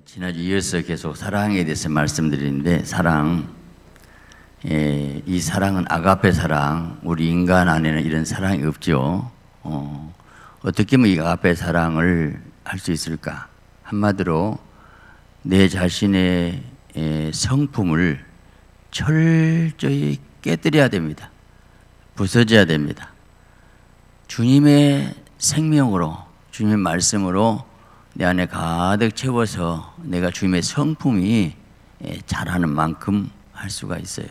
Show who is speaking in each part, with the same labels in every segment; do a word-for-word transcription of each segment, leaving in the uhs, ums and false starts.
Speaker 1: 지난주 이어서 계속 사랑에 대해서 말씀드리는데, 사랑, 예, 이 사랑은 아가페 사랑, 우리 인간 안에는 이런 사랑이 없죠. 어, 어떻게 하면 이 아가페 사랑을 할 수 있을까? 한마디로 내 자신의 예, 성품을 철저히 깨뜨려야 됩니다. 부서져야 됩니다. 주님의 생명으로, 주님의 말씀으로 내 안에 가득 채워서 내가 주님의 성품이 자라는 만큼 할 수가 있어요.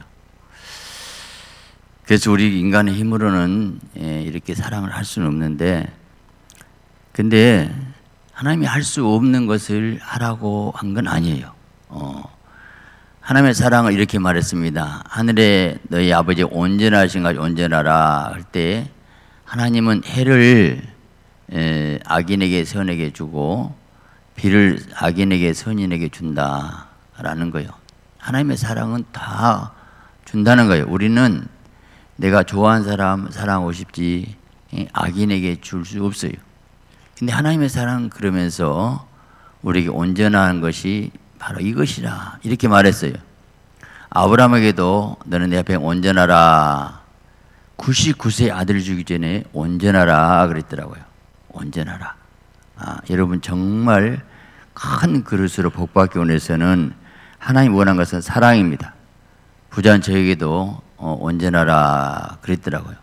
Speaker 1: 그래서 우리 인간의 힘으로는 이렇게 사랑을 할 수는 없는데, 근데 하나님이 할 수 없는 것을 하라고 한 건 아니에요. 어. 하나님의 사랑을 이렇게 말했습니다. 하늘에 너희 아버지 온전하신 가 온전하라 할 때, 하나님은 해를 에, 악인에게 선에게 주고 비를 악인에게 선인에게 준다라는 거예요. 하나님의 사랑은 다 준다는 거예요. 우리는 내가 좋아하는 사람 사랑하고 싶지 악인에게 줄 수 없어요. 근데 하나님의 사랑은 그러면서 우리에게 온전한 것이 바로 이것이라 이렇게 말했어요. 아브라함에게도 너는 내 앞에 온전하라. 구십구 세 아들 주기 전에 온전하라 그랬더라고요. 온전하라. 아, 여러분 정말 큰 그릇으로 복받기 원해서는 하나님 원한 것은 사랑입니다. 부자는 저에게도 어, 온전하라 그랬더라고요.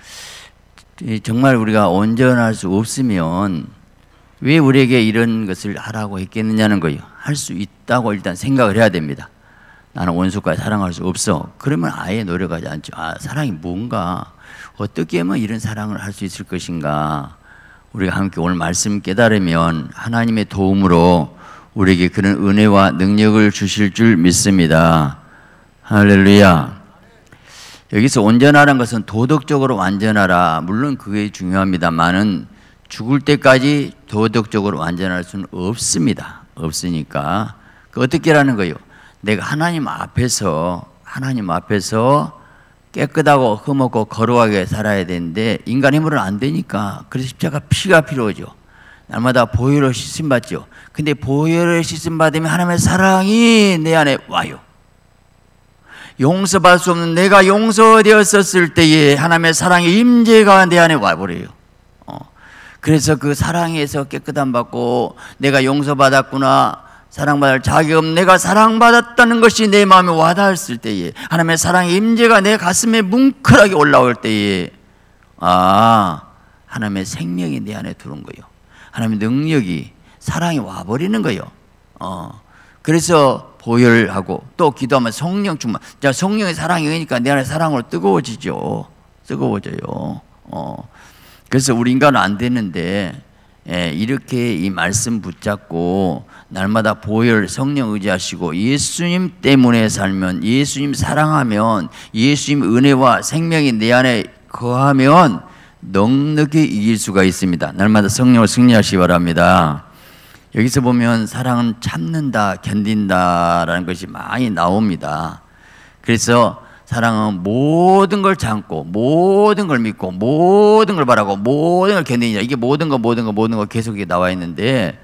Speaker 1: 정말 우리가 온전할 수 없으면 왜 우리에게 이런 것을 하라고 했겠느냐는 거예요. 할 수 있다고 일단 생각을 해야 됩니다. 나는 원수까지 사랑할 수 없어. 그러면 아예 노력하지 않죠. 아, 사랑이 뭔가, 어떻게 하면 이런 사랑을 할 수 있을 것인가. 우리가 함께 오늘 말씀 깨달으면 하나님의 도움으로 우리에게 그런 은혜와 능력을 주실 줄 믿습니다. 할렐루야. 여기서 온전하라는 것은 도덕적으로 완전하라. 물론 그게 중요합니다만은 죽을 때까지 도덕적으로 완전할 수는 없습니다. 없으니까 그 어떻게 하라는 거예요? 내가 하나님 앞에서 하나님 앞에서 깨끗하고 흠없고 거룩하게 살아야 되는데 인간 힘으로는 안 되니까, 그래서 십자가 피가 필요하죠. 날마다 보혈로 씻음 받죠. 근데 보혈로 씻음 받으면 하나님의 사랑이 내 안에 와요. 용서받을 수 없는 내가 용서되었었을 때에 하나님의 사랑의 임재가 내 안에 와버려요. 어. 그래서 그 사랑에서 깨끗함 받고 내가 용서받았구나, 사랑받을 자격, 내가 사랑받았다는 것이 내 마음에 와닿았을 때에, 하나님의 사랑의 임재가 내 가슴에 뭉클하게 올라올 때에, 아, 하나님의 생명이 내 안에 들어온 거예요. 하나님의 능력이, 사랑이 와버리는 거예요. 어. 그래서 보혈하고 또 기도하면 성령 충만. 자, 성령의 사랑이 오니까 내 안에 사랑으로 뜨거워지죠. 뜨거워져요. 어. 그래서 우리 인간은 안 되는데, 예, 이렇게 이 말씀 붙잡고 날마다 보혈 성령 의지하시고 예수님 때문에 살면, 예수님 사랑하면, 예수님 은혜와 생명이 내 안에 거하면 넉넉히 이길 수가 있습니다. 날마다 성령을 승리하시기 바랍니다. 여기서 보면 사랑은 참는다, 견딘다라는 것이 많이 나옵니다. 그래서 사랑은 모든 걸 참고, 모든 걸 믿고, 모든 걸 바라고, 모든 걸 견디냐. 이게 모든 거, 모든 거, 모든 거 계속 나와 있는데,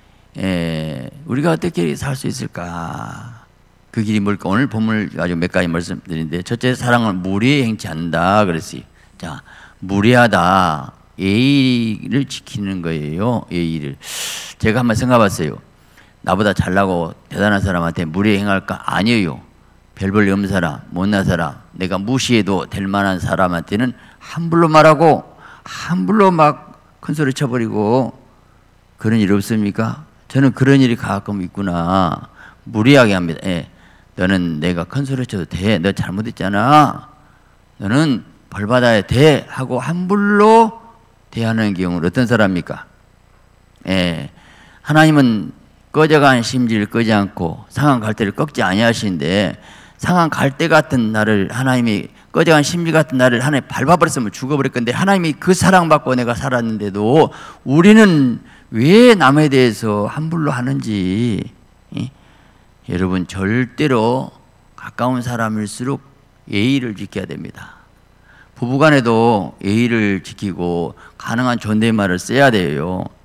Speaker 1: 에, 우리가 어떻게 살 수 있을까? 그 길이 뭘까? 오늘 본문을 가지고 몇 가지 말씀드리는데, 첫째, 사랑은 무례히 행치 않는다 그랬어요. 자, 무례하다. 예의를 지키는 거예요. 예의를. 제가 한번 생각해 봤어요. 나보다 잘나고 대단한 사람한테 무례히 행할까? 아니에요. 별 볼 일 없는 사람, 못난 사람, 내가 무시해도 될 만한 사람한테는 함부로 말하고 함부로 막 큰소리 쳐버리고, 그런 일 없습니까? 저는 그런 일이 가끔 있구나. 무리하게 합니다. 예. 너는 내가 큰소리 쳐도 돼. 너 잘못했잖아. 너는 벌 받아야 돼. 하고 함부로 대하는 경우는 어떤 사람입니까? 예. 하나님은 꺼져간 심지를 끄지 않고 상한 갈대를 꺾지 아니하시는데, 상한 갈대 같은 나를, 하나님이 꺼져간 심지 같은 나를 하나님 밟아버렸으면 죽어버릴 건데, 하나님이 그 사랑받고 내가 살았는데도 우리는 왜 남에 대해서 함부로 하는지. 예? 여러분, 절대로 가까운 사람일수록 예의를 지켜야 됩니다. 부부간에도 예의를 지키고 가능한 존댓말을 써야 돼요.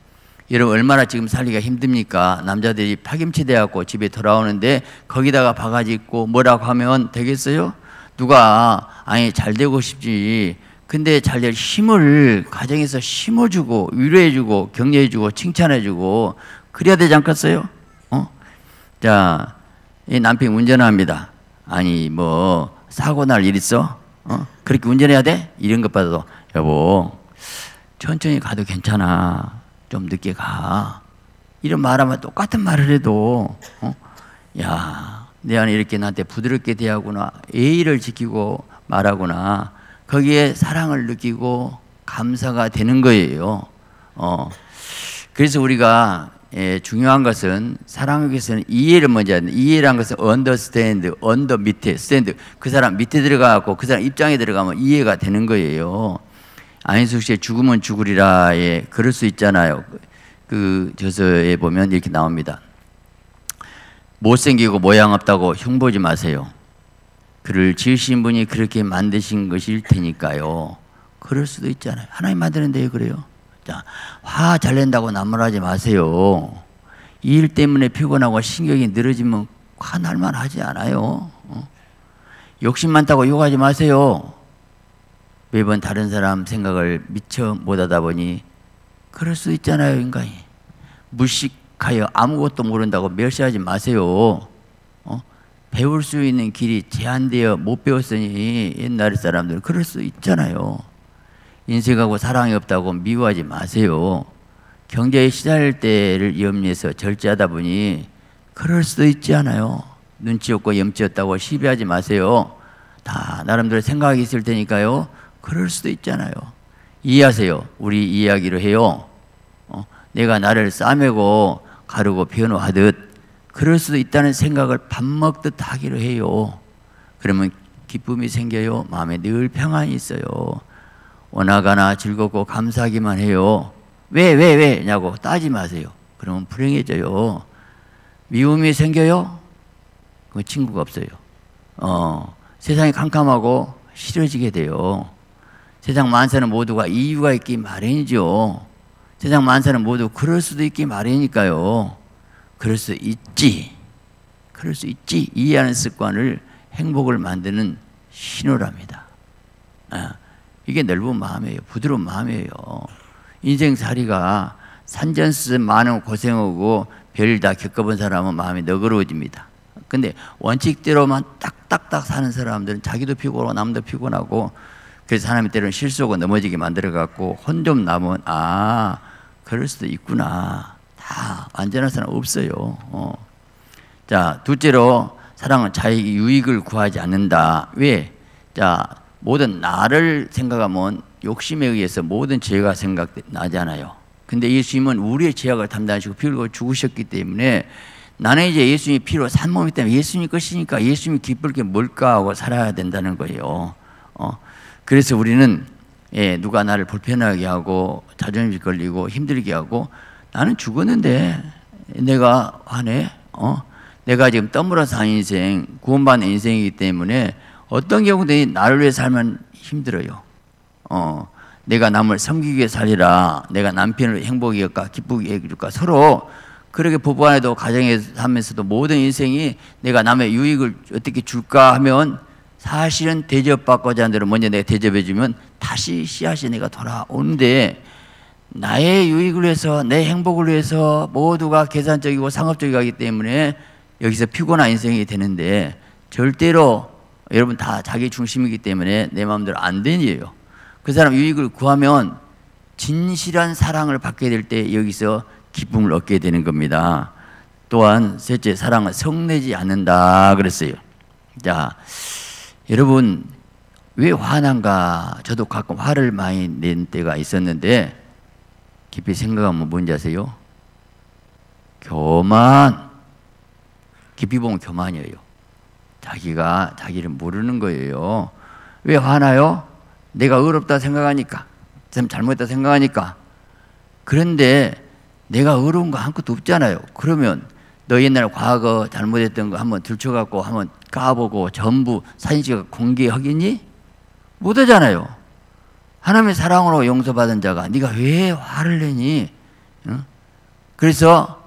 Speaker 1: 여러분 얼마나 지금 살기가 힘듭니까? 남자들이 파김치 돼갖고 집에 돌아오는데 거기다가 바가지 있고 뭐라고 하면 되겠어요? 누가 아니 잘 되고 싶지. 근데 잘 될 힘을 가정에서 심어주고 위로해주고 격려해주고 칭찬해주고 그래야 되지 않겠어요? 어? 자, 이 남편이 운전합니다. 아니 뭐 사고 날 일 있어? 어? 그렇게 운전해야 돼? 이런 것 봐도 여보 천천히 가도 괜찮아. 좀 늦게 가. 이런 말하면 똑같은 말을 해도 어? 야, 내 안에 이렇게 나한테 부드럽게 대하구나. 예의를 지키고 말하구나. 거기에 사랑을 느끼고 감사가 되는 거예요. 어. 그래서 우리가 예, 중요한 것은 사랑하기 위해서는 이해를 먼저 해야 된다. 이해란 것은 understand, under 밑에, stand. 그 사람 밑에 들어가고 그 사람 입장에 들어가면 이해가 되는 거예요. 안희숙 씨의 죽으면 죽으리라에 그럴 수 있잖아요. 그 저서에 보면 이렇게 나옵니다. 못생기고 모양 없다고 흉보지 마세요. 그를 지으신 분이 그렇게 만드신 것일 테니까요. 그럴 수도 있잖아요. 하나님 만드는데 왜 그래요? 자, 화 잘 낸다고 남말하지 마세요. 이 일 때문에 피곤하고 신경이 늘어지면 화날 만하지 않아요. 어? 욕심 많다고 욕하지 마세요. 매번 다른 사람 생각을 미처 못하다 보니 그럴 수 있잖아요. 인간이 무식하여 아무것도 모른다고 멸시하지 마세요. 어? 배울 수 있는 길이 제한되어 못 배웠으니 옛날 사람들은 그럴 수 있잖아요. 인색하고 사랑이 없다고 미워하지 마세요. 경제에 시달릴 때를 염려해서 절제하다 보니 그럴 수도 있지 않아요. 눈치 없고 염치 없다고 시비하지 마세요. 다 나름대로 생각이 있을 테니까요. 그럴 수도 있잖아요. 이해하세요. 우리 이야기로 해요. 어? 내가 나를 싸매고 가르고 변호하듯 그럴 수도 있다는 생각을 밥 먹듯 하기로 해요. 그러면 기쁨이 생겨요. 마음에 늘 평안이 있어요. 오나가나 즐겁고 감사하기만 해요. 왜, 왜, 왜냐고 따지 마세요. 그러면 불행해져요. 미움이 생겨요? 그 친구가 없어요. 어, 세상이 캄캄하고 싫어지게 돼요. 세상 만사는 모두가 이유가 있기 마련이죠. 세상 만사는 모두 그럴 수도 있기 마련이니까요. 그럴 수 있지. 그럴 수 있지. 이해하는 습관을 행복을 만드는 신호랍니다. 아, 이게 넓은 마음이에요. 부드러운 마음이에요. 인생살이가 산전수전 많은 고생하고 별 다 겪어본 사람은 마음이 너그러워집니다. 근데 원칙대로만 딱딱딱 사는 사람들은 자기도 피곤하고 남도 피곤하고 그래서 하나님 때로는 실수하고 넘어지게 만들어갖고 혼 좀 남은 아 그럴 수도 있구나. 다 완전한 사람 없어요. 어. 자, 둘째로 사랑은 자기 유익을 구하지 않는다. 왜? 자, 모든 나를 생각하면 욕심에 의해서 모든 죄가 생각나잖아요. 근데 예수님은 우리의 죄악을 담당하시고 피를 흘려 죽으셨기 때문에 나는 이제 예수님이 피로 산 몸이기 때문에 예수님 것이니까 예수님이 기쁠 게 뭘까 하고 살아야 된다는 거예요. 어. 그래서 우리는 예, 누가 나를 불편하게 하고 자존심 걸리고 힘들게 하고 나는 죽었는데 내가 화내? 어? 내가 지금 떠물어 산 인생, 구원받는 인생이기 때문에 어떤 경우든 나를 위해 살면 힘들어요. 어, 내가 남을 섬기기 위해 살리라. 내가 남편을 행복하게 할까 기쁘게 해줄까. 서로 그렇게 부부 안에도 가정에 하면서도 모든 인생이 내가 남의 유익을 어떻게 줄까 하면 사실은 대접받고자 하는 대로 먼저 내가 대접해주면 다시 씨앗이 내가 돌아오는데 나의 유익을 위해서 내 행복을 위해서 모두가 계산적이고 상업적이고 하기 때문에 여기서 피곤한 인생이 되는데 절대로 여러분 다 자기 중심이기 때문에 내 마음대로 안 되는 일이에요. 그 사람 유익을 구하면 진실한 사랑을 받게 될 때 여기서 기쁨을 얻게 되는 겁니다. 또한 셋째, 사랑은 성내지 않는다 그랬어요. 자, 여러분 왜 화난가? 저도 가끔 화를 많이 낸 때가 있었는데 깊이 생각하면 뭔지 아세요? 교만. 깊이 보면 교만이에요. 자기가 자기를 모르는 거예요. 왜 화나요? 내가 어렵다 생각하니까, 잘못했다 생각하니까. 그런데 내가 어려운 거 아무것도 없잖아요. 그러면 너 옛날 과거 잘못했던 거 한번 들춰갖고 한번 까보고 전부 사진 찍어 공개하겠니? 못하잖아요. 하나님의 사랑으로 용서받은 자가 네가 왜 화를 내니? 어? 그래서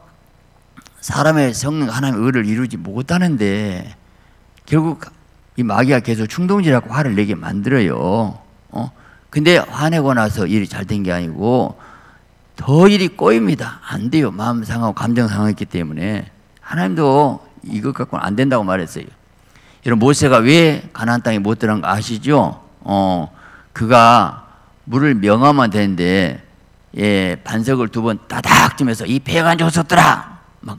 Speaker 1: 사람의 성령 하나님의 의를 이루지 못하는데 결국 이 마귀가 계속 충동질하고 화를 내게 만들어요. 어? 근데 화내고 나서 일이 잘 된 게 아니고 더 일이 꼬입니다. 안 돼요. 마음 상하고 감정 상했기 때문에. 하나님도 이것 갖고는 안 된다고 말했어요. 여러분, 모세가 왜 가나안 땅에 못 들어간 거 아시죠? 어, 그가 물을 명하면 되는데 예, 반석을 두 번 따닥 치면서 이 배가 좋았더라. 막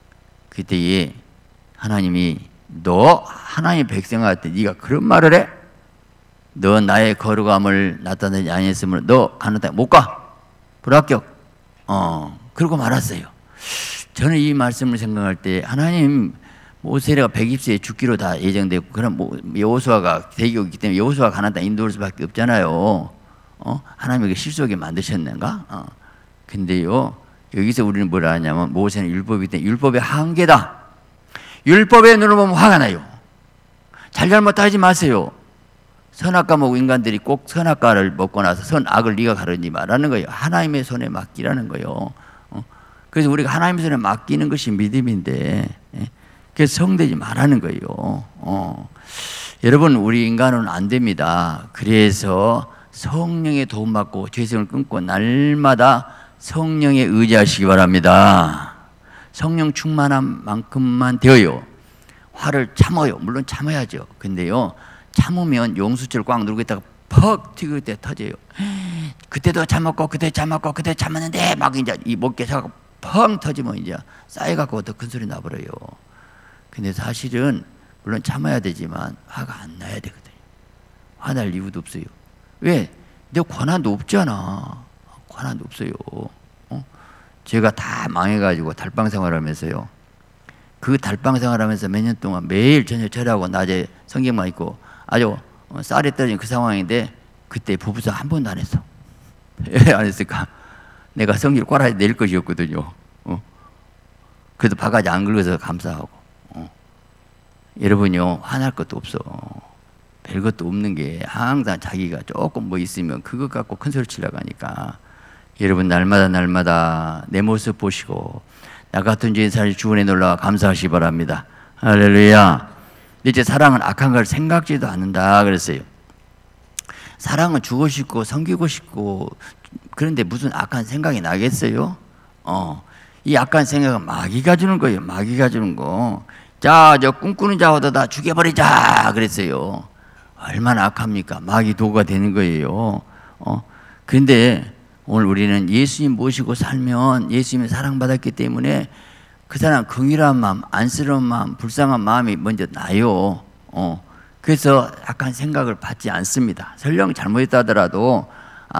Speaker 1: 그때 하나님이 너 하나님의 백성한테 네가 그런 말을 해? 너 나의 거룩함을 나타내지 아니했으므로 너 가나안 땅에 못 가. 불합격. 어, 그러고 말았어요. 저는 이 말씀을 생각할 때 하나님 모세가 백이십 세에 죽기로 다 예정되고 그럼 여호수아가 대기였기 때문에 여호수아가 가나안 땅 인도할 수밖에 없잖아요. 어? 하나님에게 실수하게 만드셨는가? 어. 근데요 여기서 우리는 뭘 하냐면 모세는 율법이기 때문에 율법의 한계다. 율법에 눈을 보면 화가 나요. 잘잘못 따지지 마세요. 선악과 먹고 인간들이 꼭 선악과를 먹고 나서 선악을 네가 가르지 말라는 거예요. 하나님의 손에 맡기라는 거예요. 어? 그래서 우리가 하나님의 손에 맡기는 것이 믿음인데 예? 그래서 성되지 말라는 거예요. 어. 여러분 우리 인간은 안 됩니다. 그래서 성령의 도움받고 죄성을 끊고 날마다 성령에 의지하시기 바랍니다. 성령 충만한 만큼만 되어요. 화를 참아요. 물론 참아야죠. 근데요 참으면 용수철 꽉 누르고 있다가 퍽 튀길 때 터져요. 그때도 참았고 그때 참았고 그때 참았는데 막 이제 이 목깨사가 펑 터지면 이제 쌓여갖고 더 큰 소리 나버려요. 근데 사실은 물론 참아야 되지만 화가 안 나야 되거든요. 화날 이유도 없어요. 왜? 내 권한도 없잖아. 권한도 없어요. 어? 제가 다 망해가지고 달방 생활하면서요. 그 달방 생활하면서 몇 년 동안 매일 저녁 절하고 낮에 성경만 읽고 아주 쌀이 떨어진 그 상황인데 그때 부부싸움 한 번도 안 했어. 왜 안 했을까? 내가 성경을 꼬라지 낼 것이었거든요. 어? 그래도 바가지 안 긁어서 감사하고. 어? 여러분요 화날 것도 없어. 별것도 없는 게 항상 자기가 조금 뭐 있으면 그것 갖고 큰 소리 치려고 하니까 여러분 날마다 날마다 내 모습 보시고 나 같은 죄인 사람이 주원에 놀라와 감사하시기 바랍니다. 할렐루야. 이제 사랑은 악한 걸 생각지도 않는다 그랬어요. 사랑은 주고 싶고 섬기고 싶고 그런데 무슨 악한 생각이 나겠어요? 어, 이 악한 생각은 마귀가 주는 거예요. 마귀가 주는 거. 자, 저 꿈꾸는 자보다 다 죽여버리자 그랬어요. 얼마나 악합니까? 마귀 도구가 되는 거예요. 어, 근데 오늘 우리는 예수님 모시고 살면 예수님의 사랑받았기 때문에 그 사람 긍휼한 마음, 안쓰러운 마음, 불쌍한 마음이 먼저 나요. 어, 그래서 약간 생각을 받지 않습니다. 설령 잘못했다 하더라도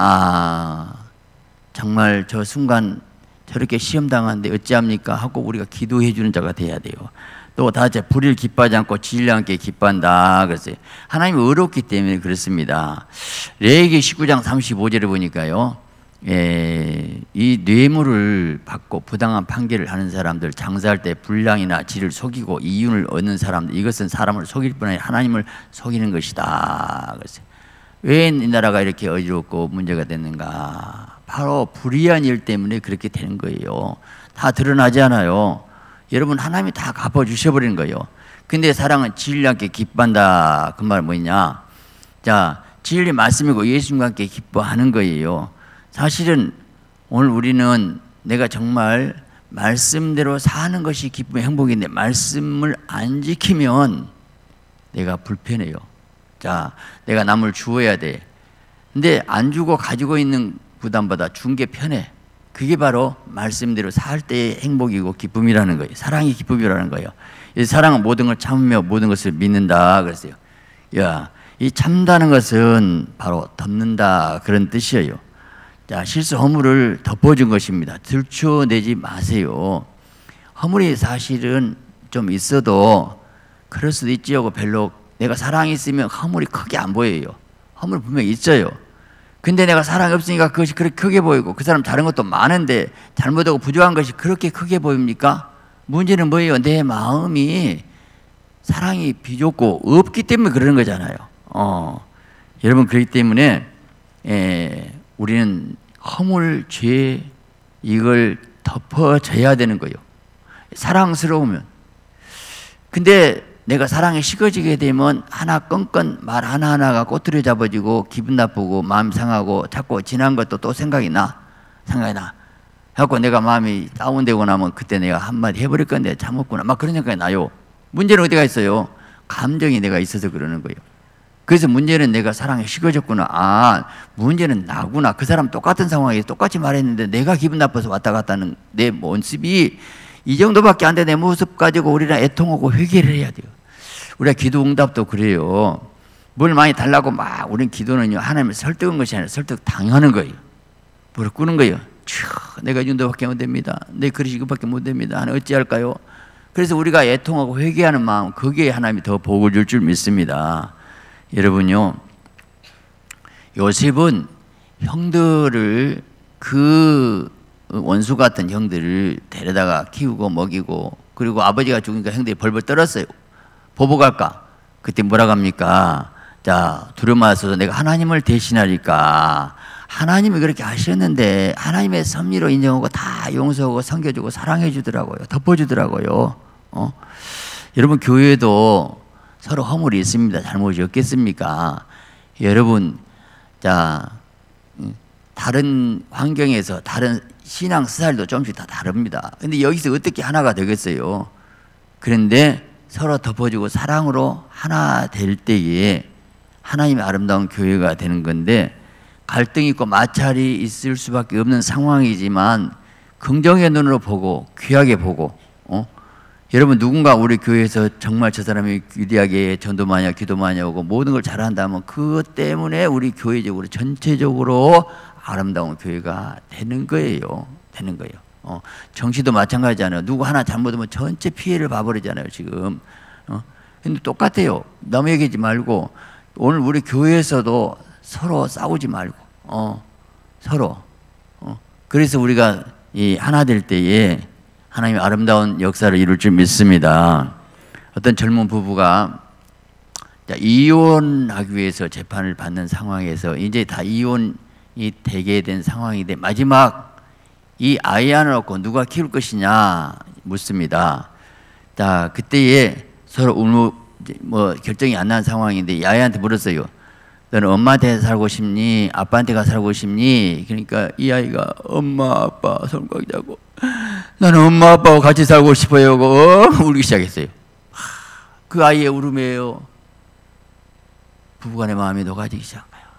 Speaker 1: 아 정말 저 순간 저렇게 시험당하는데 어찌합니까 하고 우리가 기도해 주는 자가 돼야 돼요. 또 다째 불의를 기뻐하지 않고 진리와 함께 기뻐한다 그랬어요. 하나님이 의롭기 때문에 그렇습니다. 레위기 십구 장 삼십오 절을 보니까요. 예, 이 뇌물을 받고 부당한 판결을 하는 사람들, 장사할 때 불량이나 질을 속이고 이윤을 얻는 사람들, 이것은 사람을 속일 뿐 아니라 하나님을 속이는 것이다. 그랬어요. 왜 이 나라가 이렇게 어지럽고 문제가 됐는가? 바로 불의한 일 때문에 그렇게 되는 거예요. 다 드러나지 않아요. 여러분 하나님이 다 갚아주셔버리는 거예요. 근데 사랑은 진리와 함께 기뻐한다. 그 말 뭐냐? 자, 진리 말씀이고 예수님과 함께 기뻐하는 거예요. 사실은 오늘 우리는 내가 정말 말씀대로 사는 것이 기쁨의 행복인데 말씀을 안 지키면 내가 불편해요. 자, 내가 남을 주어야 돼. 근데 안 주고 가지고 있는 부담보다 준 게 편해. 그게 바로 말씀대로 살 때의 행복이고 기쁨이라는 거예요. 사랑이 기쁨이라는 거예요. 사랑은 모든 걸 참으며 모든 것을 믿는다 그랬어요. 야, 이 참다는 것은 바로 덮는다 그런 뜻이에요. 자, 실수 허물을 덮어준 것입니다. 들춰내지 마세요. 허물이 사실은 좀 있어도 그럴 수도 있지 하고 별로 내가 사랑이 있으면 허물이 크게 안 보여요. 허물 분명히 있어요. 근데 내가 사랑이 없으니까 그것이 그렇게 크게 보이고 그 사람 다른 것도 많은데 잘못하고 부족한 것이 그렇게 크게 보입니까? 문제는 뭐예요? 내 마음이 사랑이 비좁고 없기 때문에 그러는 거잖아요. 어, 여러분 그렇기 때문에 에, 우리는 허물, 죄 이걸 덮어져야 되는 거예요. 사랑스러우면. 근데 내가 사랑에 식어지게 되면 하나 건건 말 하나하나가 꼬투리 잡아지고 기분 나쁘고 마음 상하고 자꾸 지난 것도 또 생각이 나. 생각이 나. 그래갖고 내가 마음이 다운되고 나면 그때 내가 한마디 해버릴 건데 참았구나. 막 그런 생각이 나요. 문제는 어디가 있어요? 감정이 내가 있어서 그러는 거예요. 그래서 문제는 내가 사랑에 식어졌구나. 아, 문제는 나구나. 그 사람 똑같은 상황에 똑같이 말했는데 내가 기분 나빠서 왔다 갔다 하는 내 모습이 이 정도밖에 안 돼. 내 모습 가지고 우리는 애통하고 회개를 해야 돼요. 우리가 기도 응답도 그래요. 뭘 많이 달라고 막 우리는 기도는요, 하나님을 설득한 것이 아니라 설득 당하는 거예요. 무릎 꿇는 거예요. 촤, 내가 이 정도밖에 못 됩니다. 내 그릇이 이것밖에 못 됩니다. 하나님 어찌할까요? 그래서 우리가 애통하고 회개하는 마음, 거기에 하나님이 더 복을 줄 줄 믿습니다. 여러분요, 요셉은 형들을, 그 원수 같은 형들을 데려다가 키우고 먹이고, 그리고 아버지가 죽으니까 형들이 벌벌 떨었어요. 보복할까? 그때 뭐라고 합니까? 자, 두려워서 내가 하나님을 대신하니까, 하나님이 그렇게 하셨는데 하나님의 섭리로 인정하고 다 용서하고 섬겨주고 사랑해 주더라고요. 덮어주더라고요. 어? 여러분, 교회도 서로 허물이 있습니다. 잘못이 없겠습니까? 여러분, 자, 다른 환경에서 다른 신앙 스타일도 조금씩 다 다릅니다. 근데 여기서 어떻게 하나가 되겠어요? 그런데 서로 덮어주고 사랑으로 하나 될 때에 하나님의 아름다운 교회가 되는 건데, 갈등이 있고 마찰이 있을 수밖에 없는 상황이지만 긍정의 눈으로 보고 귀하게 보고, 어? 여러분, 누군가 우리 교회에서 정말 저 사람이 위대하게 전도 많이 하고 기도 많이 하고 모든 걸 잘한다면 그것 때문에 우리 교회적으로 전체적으로 아름다운 교회가 되는 거예요. 되는 거예요. 어, 정치도 마찬가지잖아요. 누구 하나 잘못하면 전체 피해를 봐버리잖아요, 지금. 어? 근데 똑같아요. 너무 얘기하지 말고 오늘 우리 교회에서도 서로 싸우지 말고, 어, 서로. 어. 그래서 우리가 이 하나 될 때에 하나님의 아름다운 역사를 이룰 줄 믿습니다. 어떤 젊은 부부가 이혼하기 위해서 재판을 받는 상황에서 이제 다 이혼이 되게 된 상황인데 마지막 이 아이 하나 놓고 누가 키울 것이냐 묻습니다. 자, 그때에 서로 울무, 뭐 결정이 안 난 상황인데 이 아이한테 물었어요. 너는 엄마한테 살고 싶니? 아빠한테 가 살고 싶니? 그러니까 이 아이가 엄마 아빠 손가락 잡고 나는 엄마 아빠하고 같이 살고 싶어요 하고 어? 울기 시작했어요. 그 아이의 울음이에요. 부부간의 마음이 녹아지기 시작한 거예요.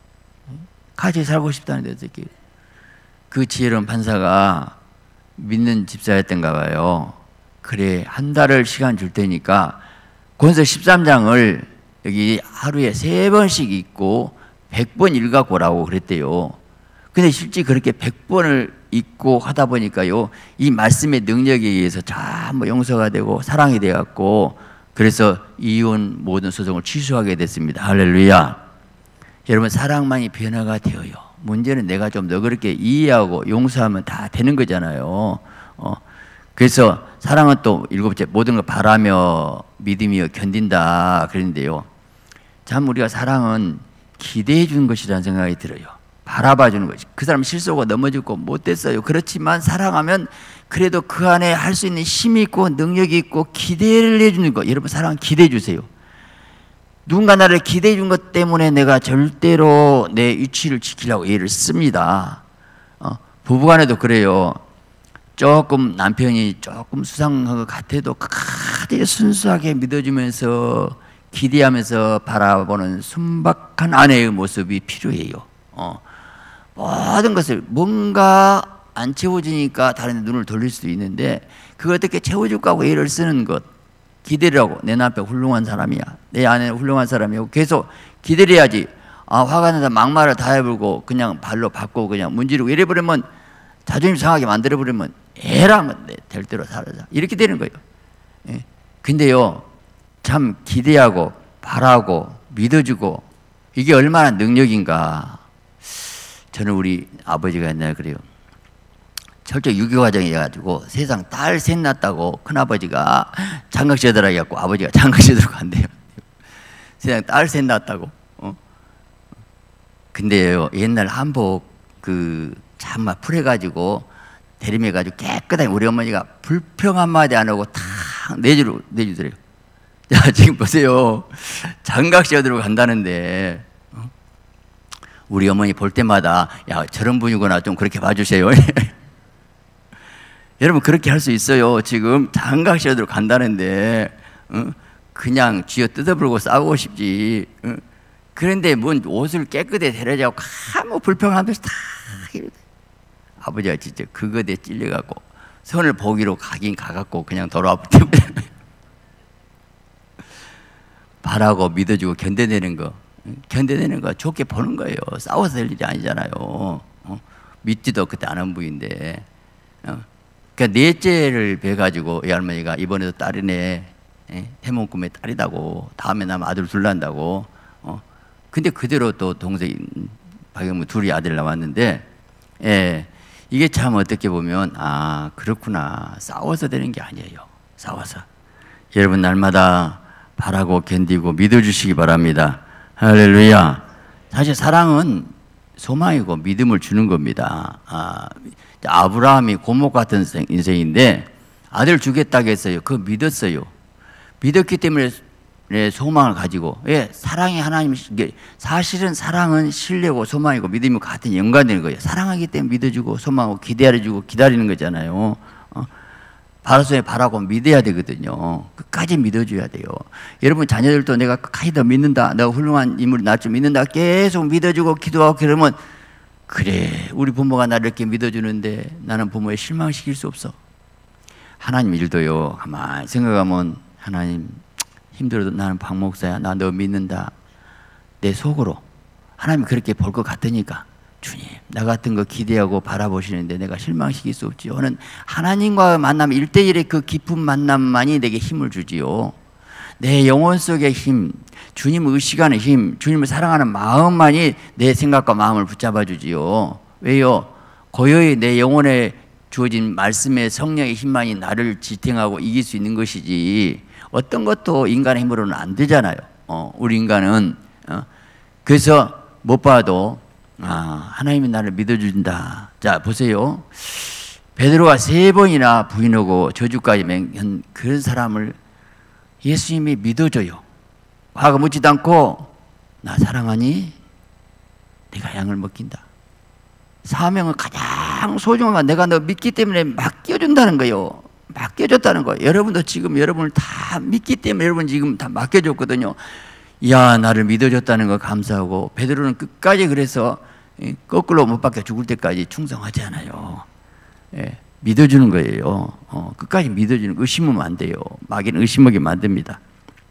Speaker 1: 같이 살고 싶다는데 어떻게. 그 지혜로운 판사가 믿는 집사였던가 봐요. 그래, 한 달을 시간 줄 테니까 권서 십삼 장을 여기 하루에 세 번씩 읽고 백 번 읽어갖고 오라고 그랬대요. 근데 실제 그렇게 백 번을 읽고 하다 보니까요, 이 말씀의 능력에 의해서 전부 용서가 되고 사랑이 되었고, 그래서 이혼 모든 소송을 취소하게 됐습니다. 할렐루야. 여러분, 사랑만이 변화가 되어요. 문제는 내가 좀 더 그렇게 이해하고 용서하면 다 되는 거잖아요. 어. 그래서 사랑은 또 일곱째, 모든 걸 바라며 믿으며 견딘다 그랬는데요. 참 우리가 사랑은 기대해 주는 것이라는 생각이 들어요. 바라봐 주는 것이. 그 사람 실수하고 넘어지고 못됐어요. 그렇지만 사랑하면 그래도 그 안에 할 수 있는 힘이 있고 능력이 있고 기대를 해주는 것. 여러분, 사랑은 기대해 주세요. 누군가 나를 기대해 준 것 때문에 내가 절대로 내 위치를 지키려고 애를 씁니다. 어, 부부간에도 그래요. 조금 남편이 조금 수상한 것 같아도 끝까지 순수하게 믿어주면서 기대하면서 바라보는 순박한 아내의 모습이 필요해요. 어, 모든 것을 뭔가 안 채워지니까 다른 데 눈을 돌릴 수도 있는데 그걸 어떻게 채워줄까 하고 애를 쓰는 것. 기대를 하고 내 남편 훌륭한 사람이야. 내 아내는 훌륭한 사람이고 계속 기대를 해야지. 아, 화가 나서 막말을 다 해버리고 그냥 발로 받고 그냥 문지르고 이래버리면 자존심 상하게 만들어버리면 에라면 될 대로 살아자. 이렇게 되는 거예요. 예. 근데요, 참 기대하고 바라고 믿어주고 이게 얼마나 능력인가. 저는 우리 아버지가 옛날에 그래요. 철저 유교 과정이 해가지고 세상 딸 셋 낳았다고 큰아버지가 장각시들어 해갖고 아버지가 장각시들어 간대요. 세상 딸 셋 낳았다고. 어? 근데요, 옛날 한복 그 참막 풀해가지고 대림해가지고 깨끗하게 우리 어머니가 불평 한마디 안 하고 탁 내주로 내주더래요. 자, 지금 보세요. 장각시어들로 간다는데 어? 우리 어머니 볼 때마다 야, 저런 분이구나 좀 그렇게 봐주세요. 여러분 그렇게 할 수 있어요. 지금 장각시어들로 간다는데 어? 그냥 쥐어 뜯어버리고 싸우고 싶지. 어? 그런데 뭔 옷을 깨끗하게 데려자고 아무 불평하면서 다 아버지가 진짜 그것에 찔려갖고 선을 보기로 가긴 가갖고 그냥 돌아왔기 때문에 바라고 믿어주고 견뎌내는 거, 견뎌내는 거 좋게 보는 거예요. 싸워서 될 일이 아니잖아요. 어? 믿지도 그때 안 한 부인데. 어? 그러니까 넷째를 뵈가지고 이 할머니가 이번에도 딸이네, 해몽 꿈에 딸이다고, 다음에 나면 아들 둘 난다고. 어? 근데 그대로 또 동생 박영무 둘이 아들 나왔는데, 예, 이게 참 어떻게 보면 아 그렇구나, 싸워서 되는 게 아니에요. 싸워서 여러분 날마다 바라고 견디고 믿어주시기 바랍니다. 할렐루야. 사실 사랑은 소망이고 믿음을 주는 겁니다. 아, 아브라함이 고목 같은 인생인데 아들 주겠다고 했어요. 그거 믿었어요. 믿었기 때문에 소망을 가지고, 예, 사랑이 하나님, 사실은 사랑은 신뢰고 소망이고 믿음이 같은 연관되는 거예요. 사랑하기 때문에 믿어주고 소망하고 기다려주고 기다리는 거잖아요. 어? 바라소에 바라고 믿어야 되거든요. 끝까지 믿어줘야 돼요. 여러분 자녀들도 내가 끝까지 더 믿는다, 너 훌륭한 인물이 나 좀 믿는다 계속 믿어주고 기도하고 그러면, 그래 우리 부모가 나를 이렇게 믿어주는데 나는 부모에 실망시킬 수 없어. 하나님 일도요, 가만히 생각하면 하나님 힘들어도 나는 박 목사야, 나 너 믿는다. 내 속으로 하나님이 그렇게 볼 것 같으니까, 주님 나 같은 거 기대하고 바라보시는데 내가 실망시킬 수 없지요 하는 하나님과 만남 일대일의 그 깊은 만남만이 내게 힘을 주지요. 내 영혼 속의 힘, 주님 의식하는 힘, 주님을 사랑하는 마음만이 내 생각과 마음을 붙잡아 주지요. 왜요? 고요히 내 영혼에 주어진 말씀의 성령의 힘만이 나를 지탱하고 이길 수 있는 것이지 어떤 것도 인간의 힘으로는 안 되잖아요. 어, 우리 인간은 어, 그래서 못 봐도 아, 하나님이 나를 믿어준다. 자 보세요. 베드로가 세 번이나 부인하고 저주까지 맹한 그런 사람을 예수님이 믿어줘요. 화가 묻지도 않고 나 사랑하니? 내가 양을 먹긴다. 사명은 가장 소중한 건 내가 너 믿기 때문에 맡겨준다는 거예요. 맡겨줬다는 거예요. 여러분도 지금 여러분을 다 믿기 때문에 여러분 지금 다 맡겨줬거든요. 야, 나를 믿어줬다는 거 감사하고, 베드로는 끝까지 그래서 거꾸로 못 박혀 죽을 때까지 충성하지 않아요. 예, 믿어주는 거예요. 어, 끝까지 믿어주는 거. 의심하면 안 돼요. 마귀는 의심하게 만듭니다.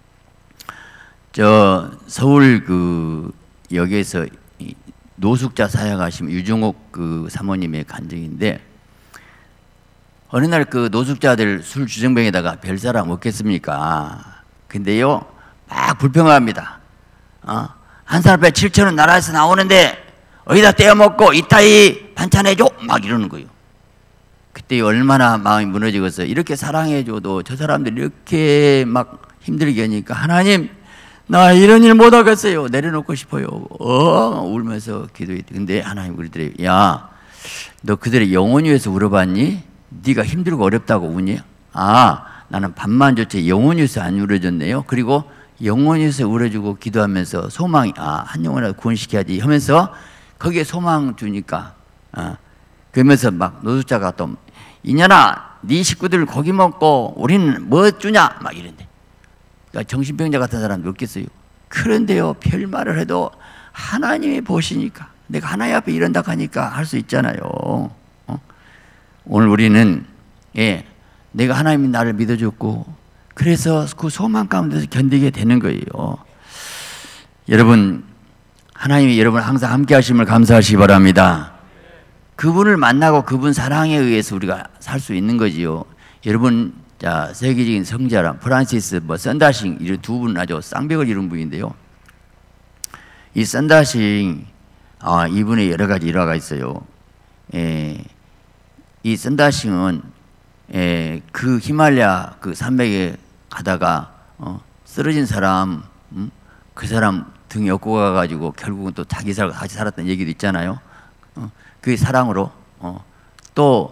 Speaker 1: 저 서울 그 역에서 노숙자 사역하시면 유종옥 그 사모님의 간증인데, 어느 날 그 노숙자들 술 주정뱅에다가 별 사람 먹겠습니까? 근데요 막 불평합니다. 어? 한 사람 배 칠천 원 나라에서 나오는데 어디다 떼어먹고 이따위 반찬해줘 막 이러는 거예요. 그때 얼마나 마음이 무너지겠어요. 이렇게 사랑해줘도 저 사람들이 이렇게 막 힘들게 하니까, 하나님 나 이런 일 못하겠어요, 내려놓고 싶어요. 어 울면서 기도했대. 근데 하나님 그러더래요. 야, 너 그들의 영혼 위해서 울어봤니? 네가 힘들고 어렵다고 우니? 아, 나는 밥만 줬지 영혼 위해서 안 울어줬네요. 그리고 영혼 위해서 울어주고 기도하면서 소망이, 아, 한 영혼이라도 구원시켜야지 하면서 거기에 소망 주니까, 어, 그러면서 막 노숙자가 또 이년아 네 식구들 고기 먹고 우리는 뭐 주냐 막 이런데, 그러니까 정신병자 같은 사람도 없겠어요. 그런데요 별말을 해도 하나님이 보시니까, 내가 하나님 앞에 이런다 하니까 할 수 있잖아요. 어? 오늘 우리는, 예, 내가 하나님이 나를 믿어줬고 그래서 그 소망 가운데서 견디게 되는 거예요. 여러분 하나님이 여러분 항상 함께 하심을 감사하시기 바랍니다. 그분을 만나고 그분 사랑에 의해서 우리가 살 수 있는 거지요. 여러분, 자, 세계적인 성자람 프란시스 뭐 썬다싱 이런 두 분 아주 쌍벽을 이룬 분인데요. 이 썬다싱, 아, 이분의 여러 가지 일화가 있어요. 예, 이 썬다싱은 예, 그 히말라야 그 산맥에 가다가 어, 쓰러진 사람, 음? 그 사람 등에 업고 가가지고 결국은 또 자기 살고 같이 살았던 얘기도 있잖아요. 어, 그 사랑으로 어, 또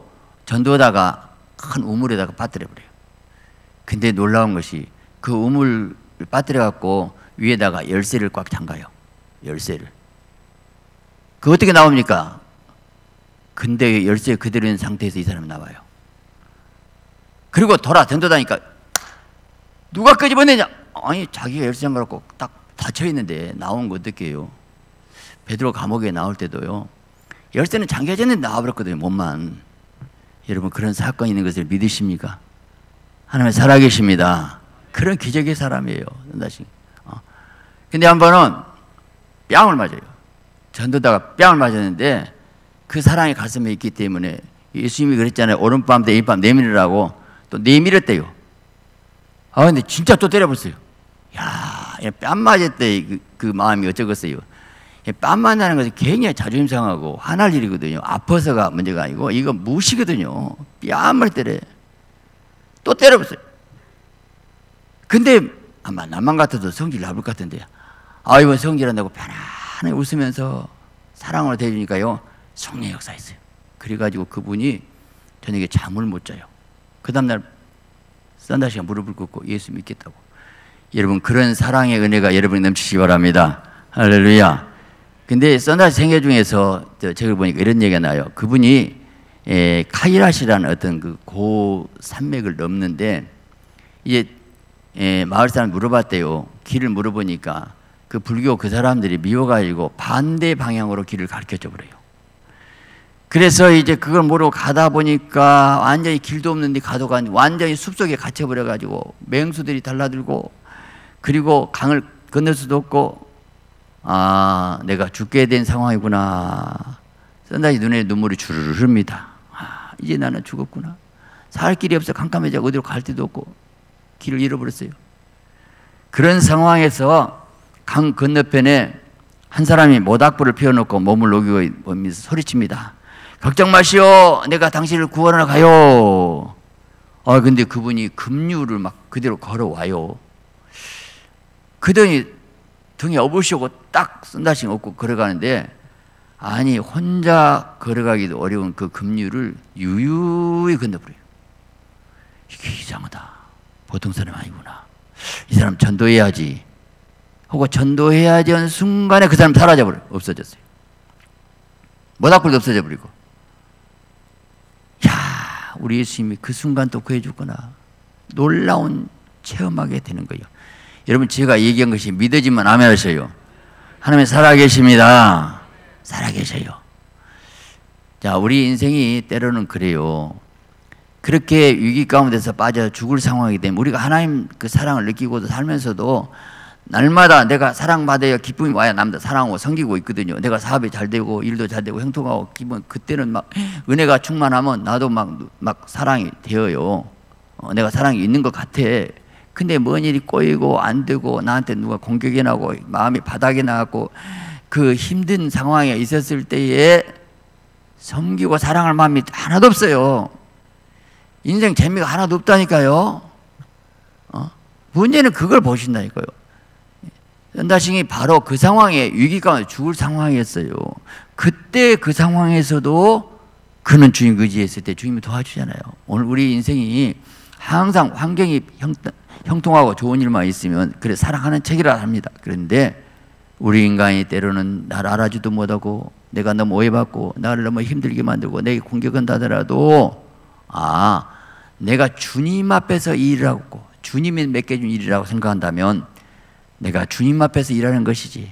Speaker 1: 전도하다가 큰 우물에다가 빠뜨려버려요. 근데 놀라운 것이 그 우물을 빠뜨려갖고 위에다가 열쇠를 꽉 잠가요. 열쇠를. 그 어떻게 나옵니까? 근데 열쇠 그대로 있는 상태에서 이 사람이 나와요. 그리고 돌아 던져다니까 누가 끄집어내냐? 아니 자기가 열쇠 잠가갖고 딱 닫혀있는데 나온 거 어떻게 해요? 베드로 감옥에 나올 때도요, 열쇠는 잠겨졌는데 나와버렸거든요. 몸만. 여러분 그런 사건이 있는 것을 믿으십니까? 하나님 살아계십니다. 그런 기적의 사람이에요. 어. 근데 한 번은 뺨을 맞아요. 전도다가 뺨을 맞았는데 그 사랑이 가슴에 있기 때문에 예수님이 그랬잖아요. 오른밤 대 이밤 내밀으라고 또 내밀었대요. 아 근데 진짜 또 때려버렸어요. 야, 뺨 맞았대. 그, 그 마음이 어쩌겠어요. 뺨 맞는 것이 굉장히 자존심 상하고 화날 일이거든요. 아파서가 문제가 아니고 이거 무시거든요. 뺨을 때려. 또 때려버렸어요. 근데 아마 나만 같아도 성질 나쁠 것 같은데, 아 이번 성질한다고 편안하게 웃으면서 사랑으로 대주니까요 성령 역사했어요. 그래가지고 그분이 저녁에 잠을 못 자요. 그 다음날 썬다시가 무릎을 꿇고 예수 믿겠다고. 여러분 그런 사랑의 은혜가 여러분이 넘치시기 바랍니다. 할렐루야. 근데 썬다시 생애 중에서 저 책을 보니까 이런 얘기가 나요. 그분이 에, 카이라시라는 어떤 그 고 산맥을 넘는데 이제 에, 마을 사람 물어봤대요. 길을 물어보니까 그 불교 그 사람들이 미워가지고 반대 방향으로 길을 가르쳐줘 버려요. 그래서 이제 그걸 모르고 가다 보니까 완전히 길도 없는데 가도가 완전히 숲속에 갇혀버려가지고 맹수들이 달라들고 그리고 강을 건널 수도 없고 아 내가 죽게 된 상황이구나. 썬다시 눈에 눈물이 주르르 흐릅니다. 아, 이제 나는 죽었구나. 살 길이 없어. 캄캄해져. 어디로 갈 데도 없고 길을 잃어버렸어요. 그런 상황에서 강 건너편에 한 사람이 모닥불을 피워놓고 몸을 녹이고 있으면서 소리칩니다. 걱정 마시오. 내가 당신을 구원하러 가요. 아 근데 그분이 급류를 막 그대로 걸어와요. 그더니 등에 업으시고 딱 썬다시 업고 걸어가는데 아니 혼자 걸어가기도 어려운 그 급류를 유유히 건너버려요. 이게 이상하다. 보통 사람 아니구나. 이 사람 전도해야지 하고 전도해야지 하는 순간에 그 사람 사라져버려요. 없어졌어요. 모닥불도 없어져버리고. 야, 우리 예수님이 그 순간 또 구해주거나 놀라운 체험하게 되는 거예요. 여러분 제가 얘기한 것이 믿어지면 아멘 하셔요. 하나님 살아계십니다. 살아계셔요. 자, 우리 인생이 때로는 그래요. 그렇게 위기 가운데서 빠져 죽을 상황이 되면 우리가 하나님 그 사랑을 느끼고도 살면서도 날마다 내가 사랑받아야 기쁨이 와야 남들 사랑하고 섬기고 있거든요. 내가 사업이 잘 되고 일도 잘 되고 형통하고 기분 그때는 막 은혜가 충만하면 나도 막, 막 사랑이 되어요. 어, 내가 사랑이 있는 것 같아. 근데 뭔 일이 꼬이고 안 되고 나한테 누가 공격이 나고 마음이 바닥에 나갔고 그 힘든 상황에 있었을 때에 섬기고 사랑할 마음이 하나도 없어요. 인생 재미가 하나도 없다니까요. 어? 문제는 그걸 보신다니까요. 썬다싱이 바로 그 상황에 위기 가운데 죽을 상황이었어요. 그때 그 상황에서도 그는 주님 의지했을 때 주님이 도와주잖아요. 오늘 우리 인생이 항상 환경이 형, 형통하고 좋은 일만 있으면 그래 사랑하는 책이라 합니다. 그런데 우리 인간이 때로는 나를 알아주도 못하고 내가 너무 오해받고 나를 너무 힘들게 만들고 내게 공격한다 하더라도 아 내가 주님 앞에서 일을 하고 주님이 맡겨준 일이라고 생각한다면 내가 주님 앞에서 일하는 것이지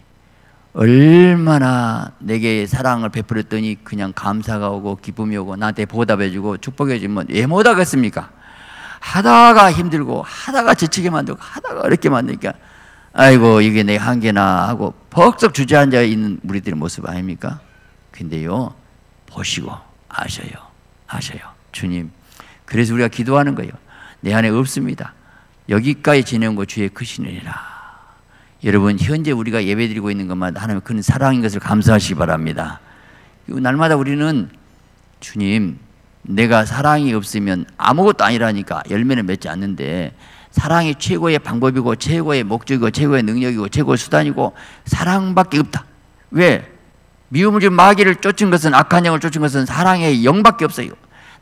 Speaker 1: 얼마나 내게 사랑을 베풀었더니 그냥 감사가 오고 기쁨이 오고 나한테 보답해주고 축복해주면 왜 못하겠습니까? 하다가 힘들고 하다가 지치게 만들고 하다가 어렵게 만드니까 아이고 이게 내 한계나 하고 벅석 주저앉아 있는 우리들의 모습 아닙니까? 근데요 보시고 아셔요. 아셔요. 주님 그래서 우리가 기도하는 거예요. 내 안에 없습니다. 여기까지 지내온 거 주의 크신 은혜라. 여러분 현재 우리가 예배드리고 있는 것마다 하나님 큰 사랑인 것을 감사하시기 바랍니다. 날마다 우리는 주님 내가 사랑이 없으면 아무것도 아니라니까 열매는 맺지 않는데 사랑이 최고의 방법이고 최고의 목적이고 최고의 능력이고 최고의 수단이고 사랑밖에 없다. 왜? 미움을 준 마귀를 쫓은 것은 악한 영을 쫓은 것은 사랑의 영밖에 없어요.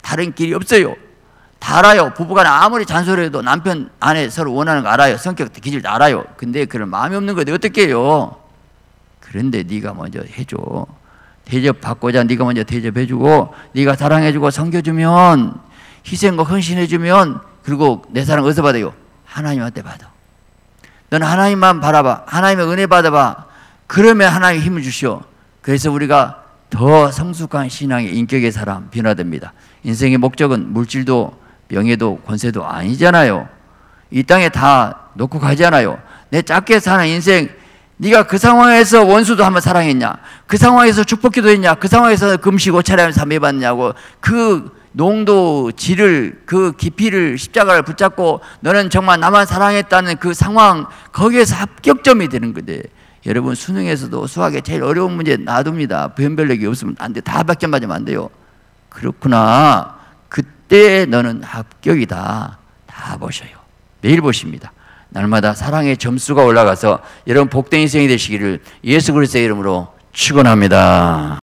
Speaker 1: 다른 길이 없어요. 다 알아요. 부부간에 아무리 잔소리해도 남편 아내 서로 원하는 거 알아요. 성격 기질도 알아요. 근데 그런 마음이 없는 건데 어떻게 해요? 그런데 네가 먼저 해줘. 대접받고자 네가 먼저 대접해주고, 네가 사랑해주고 섬겨주면, 희생과 헌신해주면, 그리고 내 사랑 어디서 받아요? 하나님한테 받아. 너는 하나님만 바라봐. 하나님의 은혜 받아봐. 그러면 하나님 힘을 주시오. 그래서 우리가 더 성숙한 신앙의 인격의 사람 변화됩니다. 인생의 목적은 물질도 명예도 권세도 아니잖아요. 이 땅에 다 놓고 가잖아요. 내 짧게 사는 인생, 네가 그 상황에서 원수도 한번 사랑했냐? 그 상황에서 축복기도 했냐? 그 상황에서 금식 오차례하면서 삼회받느냐고. 그 농도, 질을, 그 깊이를 십자가를 붙잡고 너는 정말 나만 사랑했다는 그 상황, 거기에서 합격점이 되는 건데, 여러분 수능에서도 수학에 제일 어려운 문제 놔둡니다. 변별력이 없으면 안 돼. 다 백 점 맞으면 안 돼요. 그렇구나. 그때 너는 합격이다. 다 보셔요. 매일 보십니다. 날마다 사랑의 점수가 올라가서 여러분 복된 인생이 되시기를 예수 그리스도의 이름으로 축원합니다.